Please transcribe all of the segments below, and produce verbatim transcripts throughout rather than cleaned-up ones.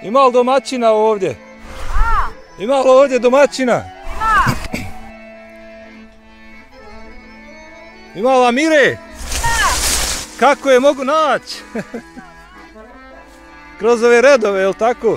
Ima li domaćina ovdje? Ima li ovdje domaćina? Ima li Amire? Kako je mogu naći? Kroz ove redove, jel tako?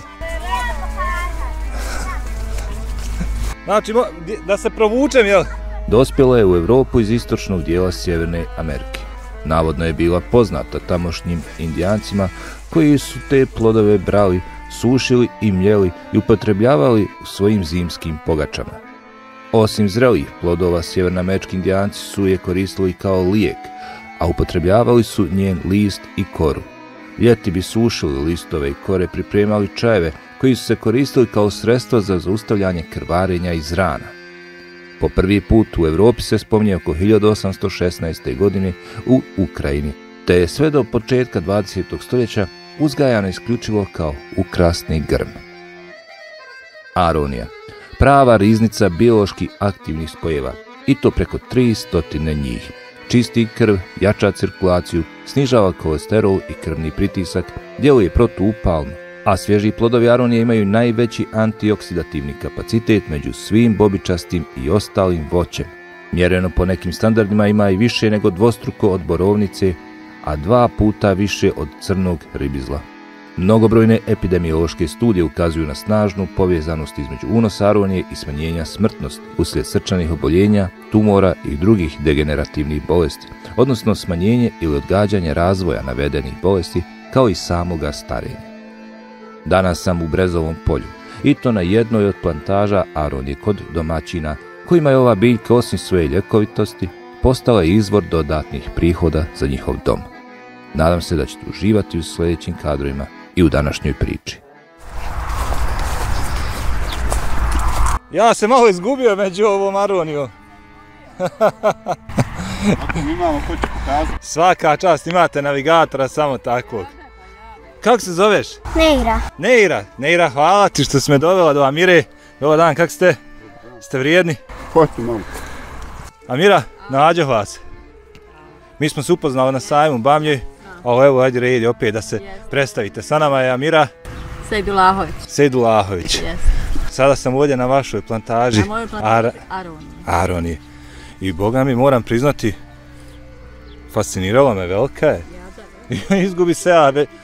Znači, da se provučem, jel? Dospjela je u Europu iz istočnog dijela Sjeverne Amerike. Navodno je bila poznata tamošnjim Indijancima koji su te plodove brali, sušili i mljeli i upotrebljavali u svojim zimskim pogačama. Osim zrelih plodova, sjevernoamerički Indijanci su je koristili kao lijek, a upotrebljavali su njen list i koru. Ljeti bi sušili listove i kore, pripremali čajeve koji su se koristili kao sredstvo za zaustavljanje krvarenja iz rana. Po prvi put u Europi se spominje oko hiljadu osamsto šesnaeste. godine u Ukrajini, te je sve do početka dvadesetog stoljeća uzgajano isključivo kao ukrasni grm. Aronija, prava riznica biološki aktivnih spojeva, i to preko tri stotine njih. Čisti krv, jača cirkulaciju, snižava kolesterol i krvni pritisak, djeluje protuupalno, a svježi plodovi aronije imaju najveći antioksidativni kapacitet među svim bobičastim i ostalim voćem. Mjereno po nekim standardima ima i više nego dvostruko od borovnice, a dva puta više od crnog ribizla. Mnogobrojne epidemiološke studije ukazuju na snažnu povezanost između unosa aronije i smanjenja smrtnosti uslijed srčanih oboljenja, tumora i drugih degenerativnih bolesti, odnosno smanjenje ili odgađanje razvoja navedenih bolesti, kao i samoga starenja. Danas sam u Brezovom polju, i to na jednoj od plantaža aronije kod domaćina, kojima je ova biljka osim svoje ljekovitosti postala izvor dodatnih prihoda za njihov dom. Nadam se da ćete uživati u sljedećim kadrovima i u današnjoj priči. Ja se malo izgubio među ovom aronijom. Svaka čast, imate navigatora samo takvog. Kako se zoveš? Neira. Neira, Neira, hvala ti što si me dovela do Amire. Dobar dan, kako ste? Ste vrijedni? Hoti, mam. Amira, nađo vas. Mi smo se upoznali na sajmu Bamlje, ali evo, ajde redi opet da se predstavite. Sa nama je Amira Sejdulahović. Sejdulahović. Sada sam ovdje na vašoj plantaži. Na mojoj plantaži Aronije. Aronije. I boga mi moram priznati, fascinirala me, velika je. Izgubi se, a be...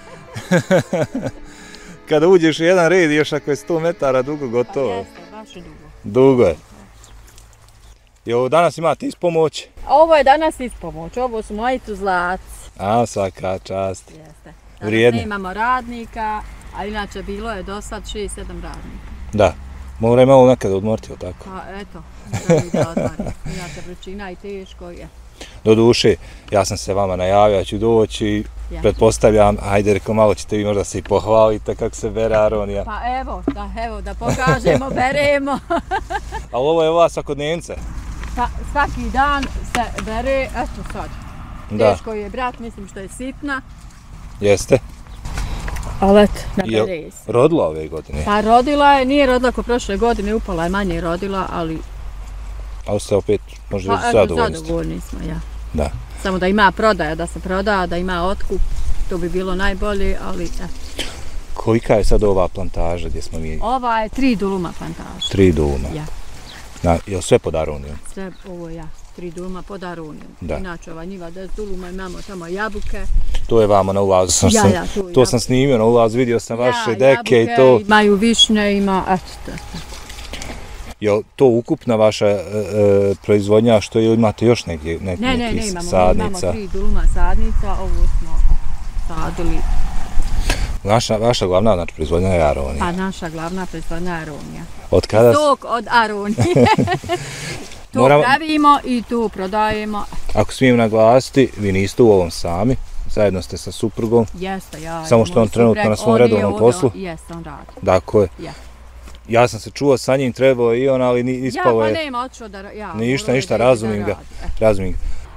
Kada uđeš u jedan red, još ako je sto metara dugo, gotovo. Jeste, baš je dugo. Dugo je. I ovo danas imate ispomoć? Ovo je danas ispomoć, ovo su moji tuzlaci. A, svaka čast. Jeste. Vrijedni. Danas nemamo radnika, a inače bilo je do sad šest sedam radnika. Da, mora je malo nekada odmoriti, ili tako? Pa eto, moramo da odmori. Inače vrućina i teško je. Do duše, ja sam se vama najavio, ja ću doći i ja. Pretpostavljam, ajde reko, malo ćete vi možda se i pohvalite kako se bere aronija. Pa evo, da, evo, da pokažemo, beremo. Ali ovo je ova svakodnevnica? Pa svaki dan se bere, eto sad. Da. Teško je brat, mislim što je sitna. Jeste. Ali eto, nabere se. Rodila ove godine? Pa rodila je, nije rodila ko prošle godine, upala je manje rodila, ali... Ali ste opet možda pa, zadovoljni? Pa zadovoljni smo, ja. Da. Samo da ima prodaja, da se proda, da ima otkup, to bi bilo najbolje, ali eto. Kolika je sad ova plantaža gdje smo mi? Ova je tri duluma plantaža. Tri duluma? Ja. Na, je li sve pod aronijom? Sve ovo ja, tri duluma pod aronijom. Da. Inače ova njiva deset duluma, imamo tamo jabuke. To je vamo na ulazu, sam, ja, sam, ja, to, to sam snimio na ulazu, vidio sam vaše ja, deke jabuke, i to. Imaju višnje, ima, eto to. Je li to ukupna vaša e, e, proizvodnja, što je, imate još negdje neki ne, ne, ne, imamo, sadnica? imamo tri duluma sadnica, ovo smo sadili. Naša, vaša glavna znači, proizvodnja je aronija? Pa naša glavna proizvodnja je aronija. Od kada? Sok od aronije. To Moram... pravimo i tu prodajemo. Ako smijem naglasiti, vi niste u ovom sami, zajedno ste sa suprugom. Jeste, ja. Samo što on trenutno na svom redovnom poslu? Jeste, on radi. Dakle. Ja. Ja sam se čuo sa njim, trebao i on, ali ispalo je... Ja, pa nema, otišao da... Ja, ništa, ništa, razumijem ga. Razumijem ga.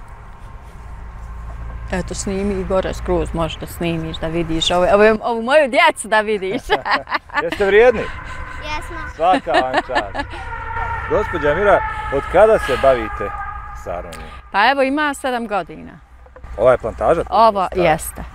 Eto, snimi i gore skroz, možeš da snimiš, da vidiš ovu, ovu, ovu moju djecu da vidiš. Jeste vrijedni? Jesmo. Svaka vam čast. Gospođa Amira, od kada se bavite s aronijom? Pa evo, ima sedam godina. Ova je plantaža? Ovo, jeste, ja.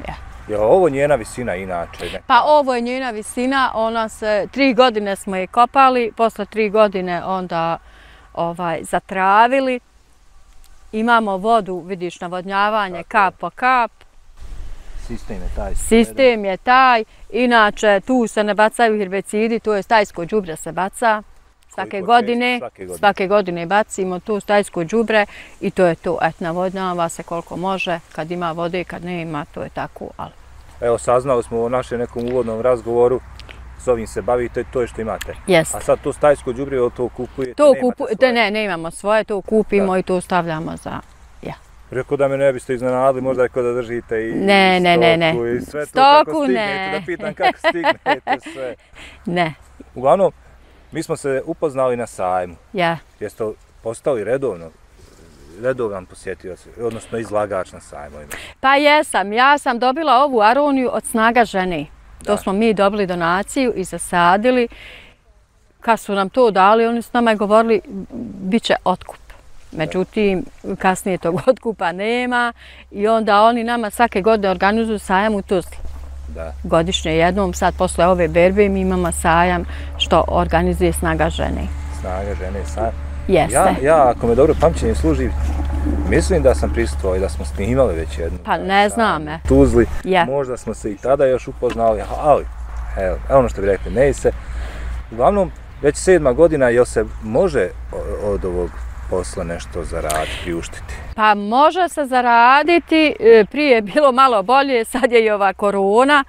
Je ovo njena visina inače? Neka? Pa ovo je njena visina, ona se, tri godine smo je kopali, posle tri godine onda ovaj, zatravili. Imamo vodu, vidiš, navodnjavanje, kap po kap. Sistem je taj. Sistem je taj, inače tu se ne bacaju herbicidi, to je stajsko đubre se baca. Svake godine, svake godine, svake godine bacimo tu stajsko đubre i to je to. Et, navodnjava se koliko može, kad ima vode, kad ne ima, to je tako. Ali... Evo, saznali smo u našem nekom uvodnom razgovoru, s ovim se bavite, to je što imate. Jest. A sad to stajsko đubrivo, to kupujete? To kupujete, ne, ne imamo svoje, to kupimo da. I to stavljamo za... Ja. Rekao da me ne biste iznenadili, možda rekao da držite i ne, ne, stoku ne, ne. i sve to stoku, kako stignete, ne. Da pitam kako stignete sve. Ne. Uglavnom, mi smo se upoznali na sajmu. Ja. Jeste postali redovno, redovan posjetioc, odnosno izlagač na sajmovima? Pa jesam, ja sam dobila ovu aroniju od Snaga žene. To smo mi dobili donaciju i zasadili. Kad su nam to dali, oni su nama govorili bit će otkup. Međutim, kasnije tog otkupa nema i onda oni nama svake godine organizuju sajam u Tuzli. Da. Godišnje jednom, sad posle ove berbe mi imamo sajam što organizuje Snaga žene. Snaga žene, sajam. Jeste. Ja, ja, ako me dobro pamćenje služi, mislim da sam prisustvovao i da smo snimali već jednu. Pa ne znam me. Tuzli, ja. Možda smo se i tada još upoznali, ali, evo, ono što bi rekli, ne se. Uglavnom, već sedma godina, jel se može od ovog posla nešto zaraditi, priuštiti? Pa može se zaraditi, prije je bilo malo bolje, sad je i ova korona,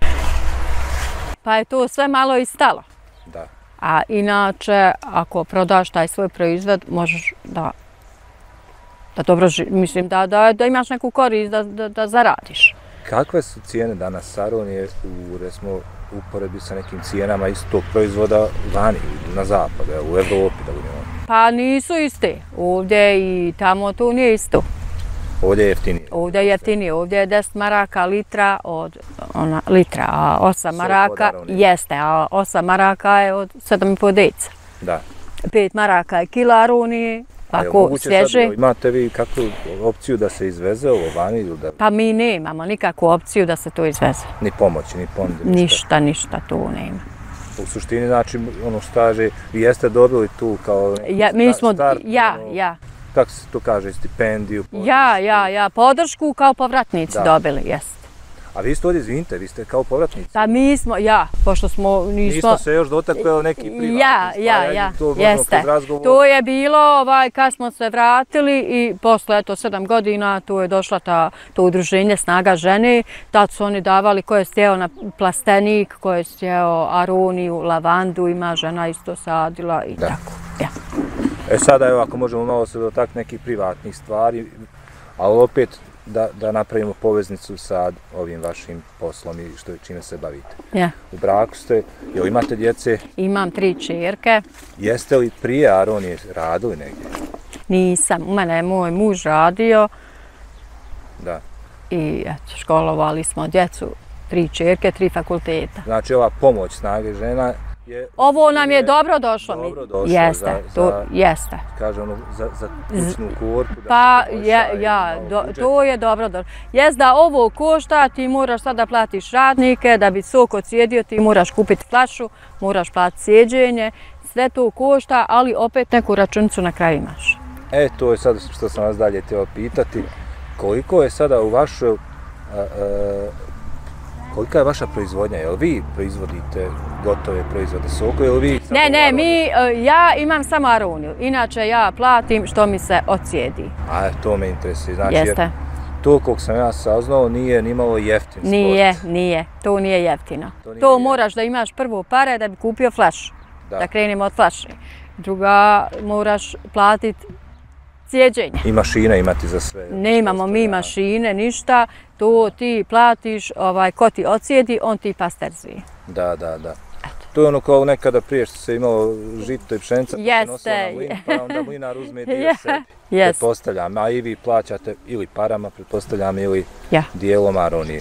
pa je to sve malo i stalo. Da. A inače, ako prodaš taj svoj proizvod, možeš da, da dobro živi, mislim da, da, da imaš neku korist, da, da, da zaradiš. Kakve su cijene danas aronije u, recimo, uporedbi sa nekim cijenama istog proizvoda vani, na zapadu, u Evropi da budemo? Pa nisu iste. Ovdje i tamo to nije isto. Ovdje je jeftinije? Ovdje je jeftinije. Ovdje je deset maraka litra od ona, litra, a osam maraka jeste, a osam maraka je od sedam i po deca. Da. pet maraka je kila aronije. Ako svježe. Imate vi kakvu opciju da se izveze ovo vani? Da... Pa mi nemamo nikakvu opciju da se to izveze. Ni pomoći, ni ponude? Ništa, ništa tu nema. U suštini, znači, ono što kaže, vi jeste dobili tu kao ja, mi smo, start, ja, ono, ja. Kako se to kaže, stipendiju? Podršku. Ja, ja, ja, podršku kao povratnici da. Dobili, jest. A vi ste ovdje, izvinite, vi ste kao povratnici? Pa mi smo, ja, pošto smo, nismo... Nismo se još dotakli neki privatni. Ja, ja, ja, to jeste. To je bilo, ovaj, kad smo se vratili i posle, eto, sedam godina, tu je došla ta, to udruženje Snaga žene. Tad su oni davali ko je stjeo na plastenik, ko je stjeo aroniju, lavandu, ima žena isto sadila i da. Tako. Ja. E sada, evo, ako možemo malo se dotakti nekih privatnih stvari, ali opet, Da, da napravimo poveznicu sa ovim vašim poslom i što, čime se bavite. Ja. U braku ste, jel imate djece? Imam tri čerke. Jeste li prije aronije radili negdje? Nisam, u mene je moj muž radio. Da. I eto, školovali smo djecu, tri čerke, tri fakulteta. Znači ova pomoć Snage žena je... Ovo nam je dobro došlo. Dobro došlo jeste, za, to, za, jeste. Kaže ono, za, za kućnu korpu. Da pa, ja, ja do, to je dobro došlo. Jest da ovo košta, ti moraš sada platiš radnike, da bi sok odsjedio, ti moraš kupiti flašu, moraš platiti sjeđenje, sve to košta, ali opet neku računicu na kraju imaš. E, to je sad što sam vas dalje htio pitati. Koliko je sada u vašoj... A, a, kolika je vaša proizvodnja? Jel vi proizvodite gotove proizvode soka? Jel vi ne, ne, mi, ja imam samo aroniju. Inače ja platim što mi se odsjedi. A to me interesuje. Znači, jeste. Jer to koliko sam ja saznao nije nimalo jeftin sport. Nije, nije. To nije jeftino. To, nije to moraš da imaš prvo pare da bi kupio flašu. Da, da krenemo od flaše. Druga, moraš platiti sjeđenje. I mašine imati za sve? Ne imamo mi mašine, ništa. To ti platiš, ovaj, ko ti odsjedi, on ti pasterzuje. Da, da, da. Eto. To je ono kao nekada prije što se imalo žito i pšenica, jeste. Pa se nosilo na mlin, pa onda mlinar uzme dio sebi. Yes. Pretpostavljam, a i vi plaćate ili parama, pretpostavljam, ili ja. Dijelom aronije.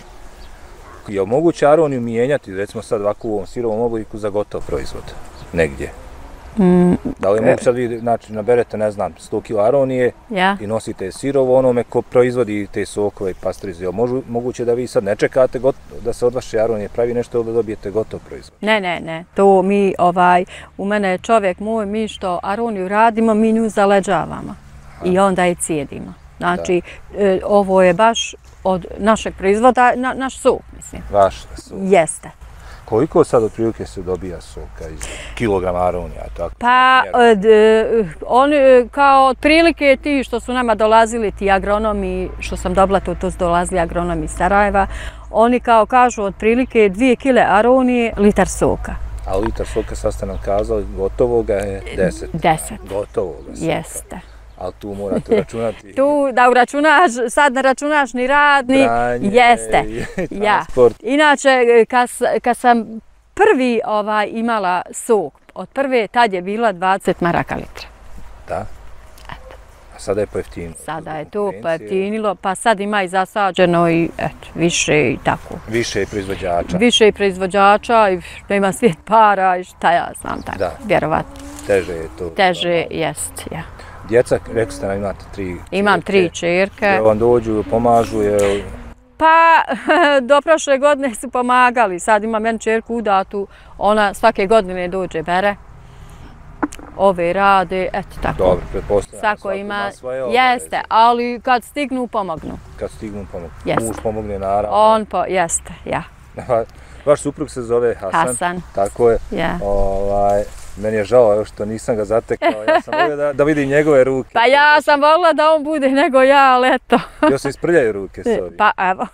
Je moguće aroniju mijenjati, recimo sad ovako u ovom sirovom obliku za gotov proizvod? Negdje? Mm, Da li mogu sad vi, znači, naberete, ne znam, sto kila aronije ja. i nosite sirovo onome ko proizvodi te sokove i pasterizuje. Možu, moguće da vi sad ne čekate got, da se od vaše aronije pravi nešto ili da dobijete gotov proizvod? Ne, ne, ne. To mi, ovaj, u mene je čovjek moj, mi što aroniju radimo, mi nju zaleđavamo. Aha. I onda je cijedimo. Znači, e, ovo je baš od našeg proizvoda, na, naš sok, mislim. Vaš sok? Jeste. Koliko sad otprilike se dobija soka iz kilograma aronija? Tako, pa, d, oni kao otprilike ti što su nama dolazili, ti agronomi, što sam dobila to, to su dolazili agronomi iz Sarajeva, oni kao kažu otprilike dvije kile aronije, litar soka. A litar soka, sad ste nam kazali, gotovoga je deset. Deset. Gotovoga soka. Jeste. Ali tu morate računati... Tu da uračunaš, sad ne računaš ni rad, ni... Branje, jeste. I ja. Inače, kad, kad sam prvi ovaj, imala sok, od prve tad je bila dvadeset maraka litra. Da? Eto. A sada je pojeftinilo? Sada je to pojeftinilo, pa sad ima i zasađeno i eto, više i tako. Više i proizvođača? Više i proizvođača i da ima svijet para i šta ja znam tako, da. Vjerovatno. Teže je to? Teže, jest, ja. Djeca, rekli ste nam imate tri čerke. Imam tri čerke. Jel vam dođu, pomažu, jel... Pa, do prošle godine su pomagali. Sad ima meni čerku udatu, ona svake godine dođe, bere. Ove rade, eto tako. Dobro, pretpostavljam. Svako ima, jeste, ali kad stignu, pomognu. Kad stignu, pomognu. Jeste. Muž pomogne, naravno. On po, jeste, ja. Vaš suprug se zove Hasan. Hasan. Tako je. Ja. Ovaj, meni je žao evo što nisam ga zatekao, ja sam volio da, da vidim njegove ruke. Pa ja sam volila da on bude nego ja, ali eto. Još se isprljaju ruke s ovim. Pa evo.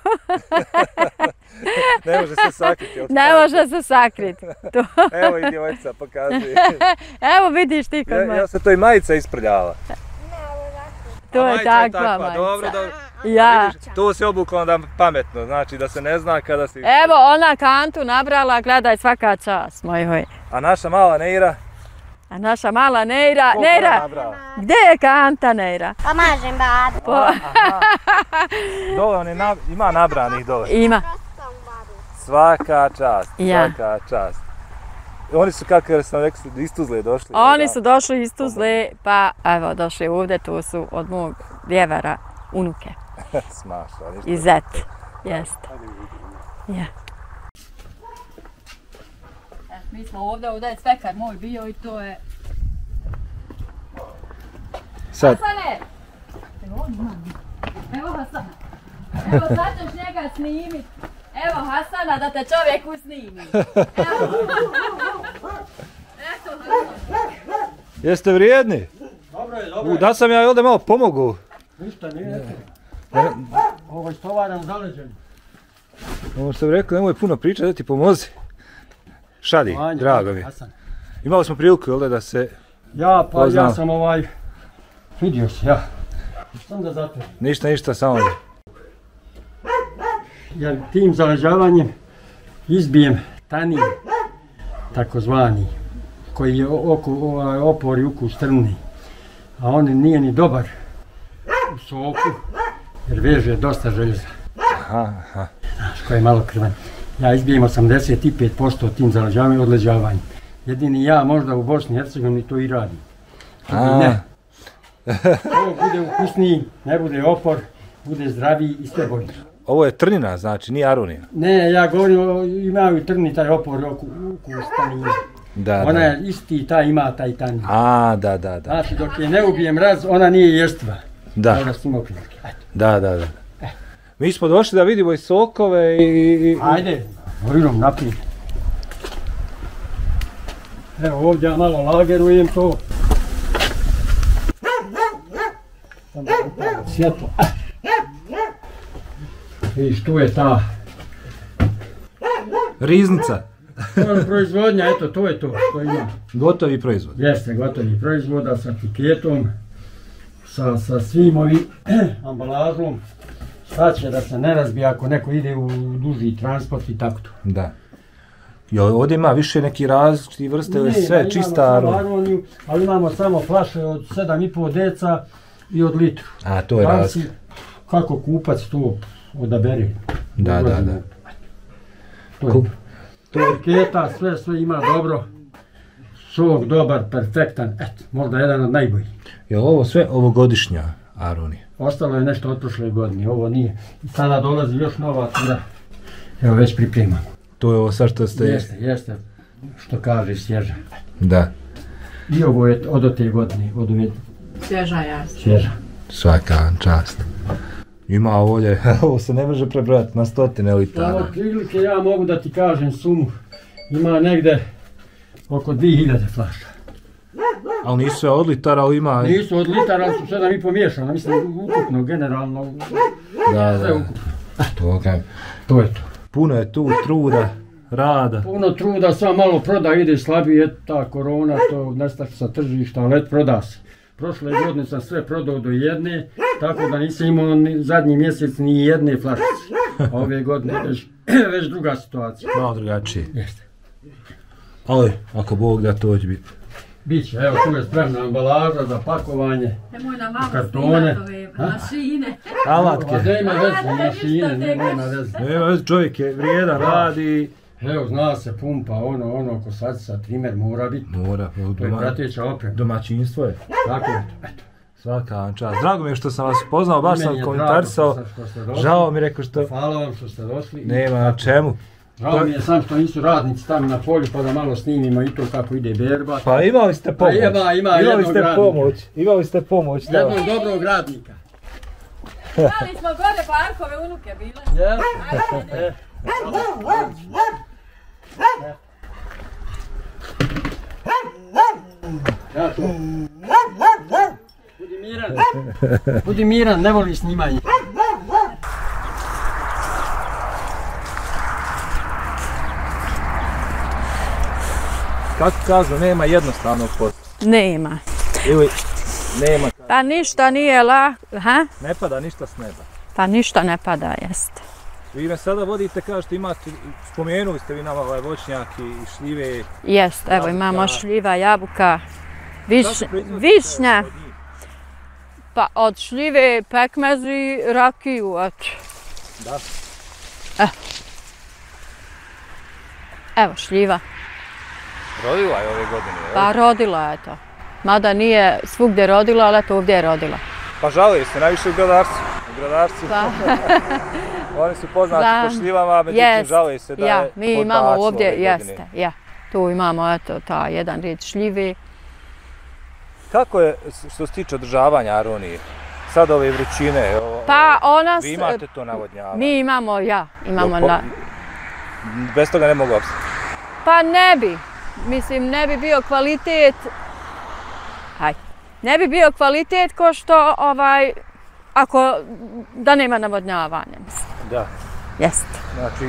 Ne može se sakriti. Ne može se sakriti. Evo i djevojca pokazuje. Evo vidiš ti kod ja, ja se to i majica isprljava. To je takva majica. Dobro, dobro. Ja. Vidiš, to se obuklo onda pametno, znači da se ne zna kada se... Evo ona kantu nabrala, gledaj svaka čast moj. A naša mala Neira? A naša mala Neira, Neira, gdje je kanta Neira? Pomažem babu. Po... Dole on je na, ima nabranih dole. Ima. Svaka čast, ja. svaka čast. Oni su, kako sam rekao, iz Tuzle došli. Oni su došli iz Tuzle, pa evo došli ovdje, to su od mog djevara unuke. Smaša, ništa. I zet, jeste. Ja. Mi smo ovdje, ovdje je svekar moj bio i to je... Sad. Hasane! Evo on ima. Evo Hasana. Evo sad ćeš njega snimit. Evo Hasana da te čovjek usnimi. Evo. Eto Hasana. Jeste vrijedni? Dobro je, dobro je. Da sam ja ovdje malo pomogu. Ništa, nije. Ovo je stovaran zaleđen. Ovo što bi rekao, nemoj puno pričati, da ti pomozi. Šadi, Vanja, drago mi. Hasan. Imali smo priliku, jel da se... Ja, pa poznam. ja sam ovaj... Vidio si, ja. Sam da zato. Ništa, ništa, samo da. Jer tim zaleđavanjem izbijem tanij, takozvani, koji je oko, ovaj, opor i ukus trnni. A on nije ni dobar u soku, jer veže dosta željeza. Aha, aha. Znaš, koji je malo krvan. Ja izbijem osamdeset pet posto tim zaleđavanjem i odleđavanjem. Jedini ja možda u Bosni i Hercegovini to i radim. Ne. Ovo bude ukusniji, ne bude opor, bude zdraviji i sve bolje. Ovo je trnina, znači, nije aronija. Ne, ja govorim, imaju i trni taj opor ukus tanije. Da, ona da. je isti, ta ima taj tanije. A, da, da, da. Znači, dok je ne ubijem raz, ona nije jestva. Da. Ona s njim okrenutke. Da, da, da. Mi smo došli da vidimo i sokove i... Ajde, govorim naprijed. Evo ovdje ja malo lagerujem to. Svjetlo. Vidiš, tu je ta... Riznica. Proizvodnja, eto, to je to što ima. Gotovi proizvod. Jeste, gotovi proizvoda sa etiketom, sa, sa svim ovim ambalažom. Sad će da se ne razbije ako neko ide u duži transport i tako to. Da. Jo, ovdje ima više neki različiti vrste, ne, sve čista aronija. Ali imamo samo flaše od sedam i pol deca i od litru. A, to je razlika. Kako kupac to odabere. Da, da, da. To je to. Etiketa, sve, sve ima dobro. sok dobar, perfektan, eto, možda jedan od najboljih. Je li ovo sve ovogodišnja Aroni? Ostalo je nešto od prošle godine, ovo nije. I sada dolazi još nova tura. Evo već pripremamo. To je ovo sad što ste... Jeste, jeste, što kaže svježa. Da. I ovo je od te godine, od ove... Svježa jasno. Svježa. Svaka čast. Ima ovdje, ovo se ne može prebrojati na stotine litara. Ovo prilike ja mogu da ti kažem sumu. Ima negde oko dvije hiljade flaša. Ali nisu sve od litara, ali ima... Nisu od litara, ali su sedam i pomiješana. Mislim, ukupno, generalno. Da, sve da. ukupno. To, kaj, To je to. puno je tu truda, rada. Puno truda, samo malo proda, ide slabije, ta korona, to nestače sa tržišta, ali et proda se. Prošle godine sam sve prodao do jedne, tako da nisam imao ni zadnji mjesec ni jedne flašice. A ove godine već, već druga situacija. Malo drugačije. Jeste. Ali, ako Bog da, to će biti. Biće, evo tu je spremna ambalaža za pakovanje. Nemoj na malo Kartone. snimati ove mašine. Alatke. A nema veze, A, ne, mašine, ništa nema veze. Nema veze, čovjek je vrijedan, radi. Evo, zna se pumpa, ono, ono, kosačica, trimer mora biti. Mora, To je doma, prateća oprema. domaćinstvo je. Tako je to, eto. Svaka vam čast. Drago mi je što sam vas poznao, baš Meni sam je komentarisao. drago što ste došli. Žao mi je rekao što Hvala vam što ste došli. nema na čemu. Žao mi je sam što nisu radnici tamo na polju pa da malo snimimo i to kako ide berba. Pa imali ste pomoć. Pa ima, ima imali jednog ste radnika. pomoć. Imali ste pomoć. Da. Jednog dobrog radnika. Imali smo gore Barkove unuke bile. Jel? Ajde, E. Ja to. Budi miran. Budi miran, ne voli snimanje. Kako kažu, nema jednostavnog posla. Nema. Ili nema, Pa ništa nije la... Ha? ne pada ništa s neba. Pa ništa ne pada, jeste. Vi me sada vodite, kažete, imate, spomenuli ste vi nama ovaj voćnjaki i šljive. Jeste, evo Jabuka. imamo šljiva, jabuka, viš, Kako proizvodite višnja, od njih? pa od šljive, pekmez i rakiju, eto. Da. Evo šljiva, Rodila je ove godine, jel? pa rodila je to. Mada nije svugdje rodila, ali eto ovdje je rodila. Pa žalili ste najviše u gradarstvu. U gradarstvu. Pa, Oni su poznati Da. po šljivama, međutim jest, žale se da ja, je mi imamo podbacilo ovdje, ove godine. jeste, ja. Tu imamo eto ta jedan red šljive. Kako je što se tiče održavanja Aronije? Sad ove vrućine, ovo, Pa ona... vi s- imate to navodnjavanje. Mi imamo, ja, imamo Jel po- na... Bez toga ne mogu opstati. Pa ne bi, mislim ne bi bio kvalitet, haj, ne bi bio kvalitet ko što ovaj, ako, da nema navodnjavanja, mislim, Da. jeste. Znači,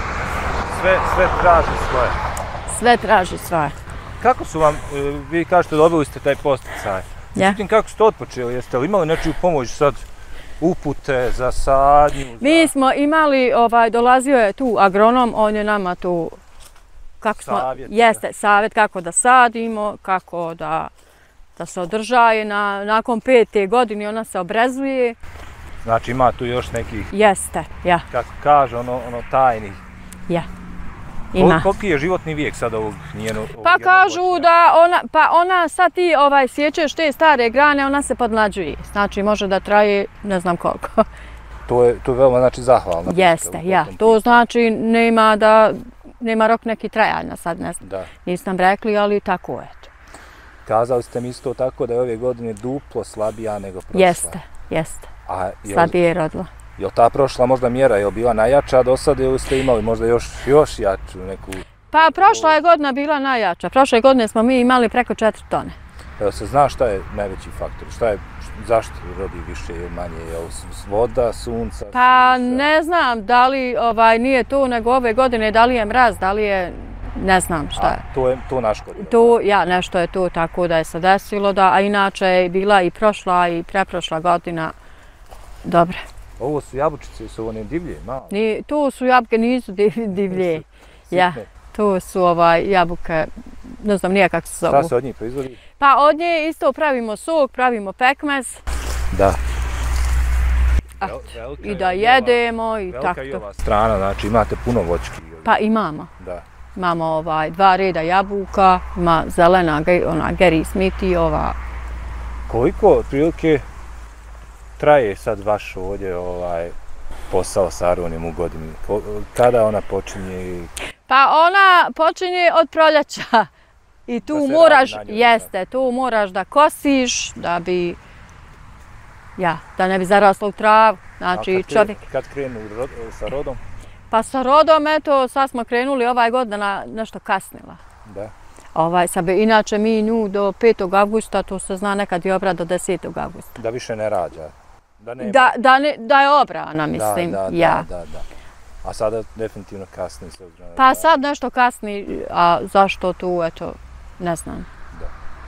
sve, sve traži svoje. Sve traži svoje. Kako su vam, e, vi kažete dobili ste taj posticaj. Ja. Međutim, kako ste otpočeli? Jeste li imali nečiju pomoć sad, upute za sadnju? Za... Mi smo imali, ovaj, dolazio je tu agronom, on je nama tu, kako smo, Savjet, jeste, savjet kako da sadimo, kako da, da se održaje, na, nakon pete godine ona se obrezuje, Znači ima tu još nekih, jeste, ja, kako kaže, ono, ono tajnih. ja, Kol, ima. koliki je životni vijek sad ovog njenog? Pa kažu da ona, pa ona sad ti ovaj, sjećaš te stare grane, ona se podmlađuje. Znači može da traje ne znam koliko. To je, to je veoma znači zahvalno. Jeste, ja. To znači nema da, nema rok neki trajanja sad, ne znam. Da. Nisam rekli, ali tako je. Kazali ste mi isto tako da je ove godine duplo slabija nego prošla. Jeste, jeste. A jel, Slabije je rodila. jel ta prošla možda mjera je bila najjača do sada ili ste imali možda još, još jaču neku? Pa prošla je godina bila najjača. Prošle godine smo mi imali preko četiri tone. Evo se zna šta je najveći faktor? Šta je, zašto rodi više ili manje? Jel s- voda, sunca? Pa suša? ne znam da li ovaj, nije to, nego ove godine da li je mraz, da li je, ne znam šta je. A, to je to naškodilo. Tu, ja, nešto je tu tako da je se desilo, da, a inače je bila i prošla i preprošla godina dobre. Ovo su jabučice, su one divlje, malo. Ni, tu su jabuke, nisu div- divlje. Ja, Sitne. tu su ovaj, jabuke, ne znam nije kako se Šta zovu. se od njih proizvodi? Pa od nje isto pravimo sok, pravimo pekmez Da. a, Vel- velika i je da i ova- jedemo i Velika tako i to. ova strana, znači imate puno voćki. Pa imamo, Da. Imamo ovaj, dva reda jabuka, ima zelena, ona Gary Smith i ova. Koliko otprilike traje sad vaš ovdje ovaj posao sa aronijom u godini? Kada ona počinje? Pa ona počinje od proljeća i tu moraš, jeste, tu moraš da kosiš, da bi, ja, da ne bi zaraslo u travu. Znači čovjek... Kad krenu sa rodom? Pa sa rodom, eto, sad smo krenuli ovaj godina nešto kasnila. Da. Ovaj, sad bi, inače mi nju do petog avgusta, to se zna nekad i obra do desetog avgusta. Da više ne rađa? Da, nema... da, da, ne, da je obrana, mislim, da, da, ja. Da, da, da. A sada definitivno kasni se obzirom. Pa sad nešto kasni, a zašto tu, eto, ne znam. Da.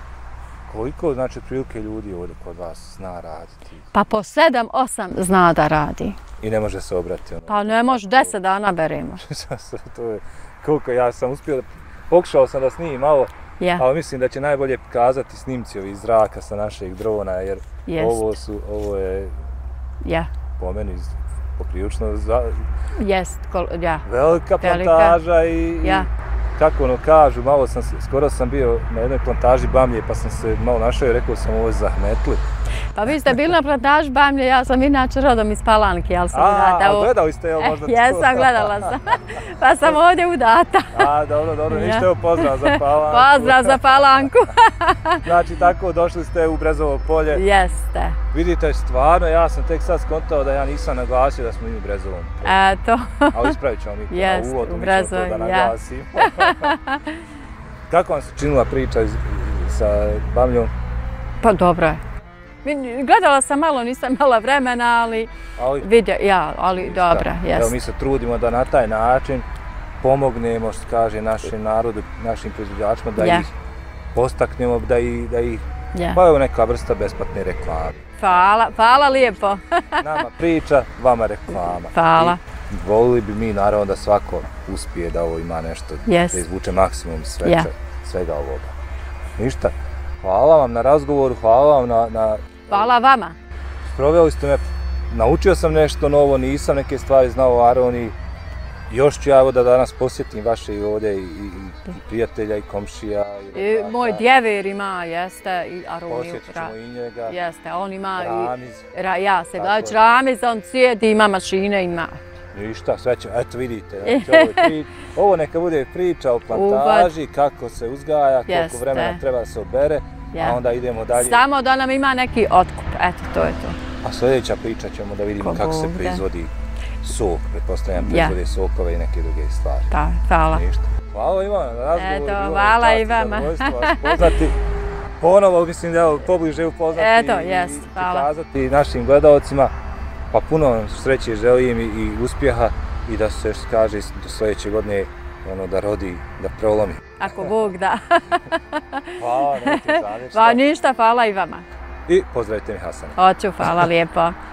Koliko, znači, prilike ljudi ovdje kod vas zna raditi? Pa po sedam, osam zna da radi. I ne može se obrati? Ono, pa ne može, deset dana beremo. To je, koliko ja sam uspio da, pokušao sam da snimim malo, ja. Ali mislim da će najbolje pokazati snimci ovih zraka sa našeg drona, jer Jest. ovo su, ovo je ja. po meni poprilično za... Jest, kol, ja. velika plantaža i, ja. i kako ono kažu, malo sam, skoro sam bio na jednoj plantaži bamlje pa sam se malo našao i rekao sam ovo je zahmetli. Pa vi ste bili na plantaži bamlje, ja sam inače rodom iz Palanke, ali sam udata. A, gledali ste evo možda to? Jesam, gledala sam, pa sam ovdje udata. A, dobro, dobro, ništa evo pozdrav za Palanku. Pozdrav za Palanku. Znači, tako došli ste u Brezovo polje. Jeste. Vidite, stvarno, ja sam tek sad skontao da ja nisam naglasio da smo mi u Brezovom polju. Eto. Ali ispravit ćemo mi Jest, u uvodu, u mi ćemo to da naglasimo. Kako vam se činila priča sa bamljom? Pa dobro je. Gledala sam malo, nisam imala vremena, ali, ali vidio, ja, ali dobra, jest. Evo mi se trudimo da na taj način pomognemo, što kaže, našem narodu, našim proizvođačima, da ja. ih postaknemo, da ih, da ih ja. pa evo neka vrsta besplatne reklame. Hvala, hvala lijepo. Nama priča, vama reklama. Hvala. I volili bi mi naravno da svako uspije da ovo ima nešto, yes. da izvuče maksimum sveča, ja. svega ovoga. Ništa. Hvala vam na razgovoru, hvala vam na... na hvala vama. Proveli ste me, naučio sam nešto novo, nisam neke stvari znao o Aroniji. Još ću ja evo da danas posjetim vaše i ovdje i, i, i prijatelja i komšija. I I, moj djever ima, jeste, i Aroniju. Posjetit ćemo i njega. Jeste, on ima Ramiz. i... Ra, ja se gledać Ramiz, on sjedi, ima mašine, ima. Ništa, sve će, eto vidite, znači, ovo, je pri, ovo neka bude priča o plantaži, kako se uzgaja, koliko Jeste. vremena treba da se obere, ja. a onda idemo dalje. Samo da nam ima neki otkup, eto, to je to. A sljedeća priča ćemo da vidimo Ko kako se proizvodi sok, pretpostavljam proizvode ja. sokove i neke druge stvari. Pa, hvala. Ništa. Hvala Ivana na razgovoru. Eto, hvala i vama. Poznati. Ponovo mislim da je pobliže upoznati Eto, yes, i pokazati našim gledalcima. Pa puno sreće želim i, i uspjeha i da se što kaže do sljedeće godine ono, da rodi, da prolomi. Ako Bog da. Hvala, nemojte zanešta. Pa ništa, hvala i vama. I pozdravite mi Hasana. Hoću, hvala lijepo.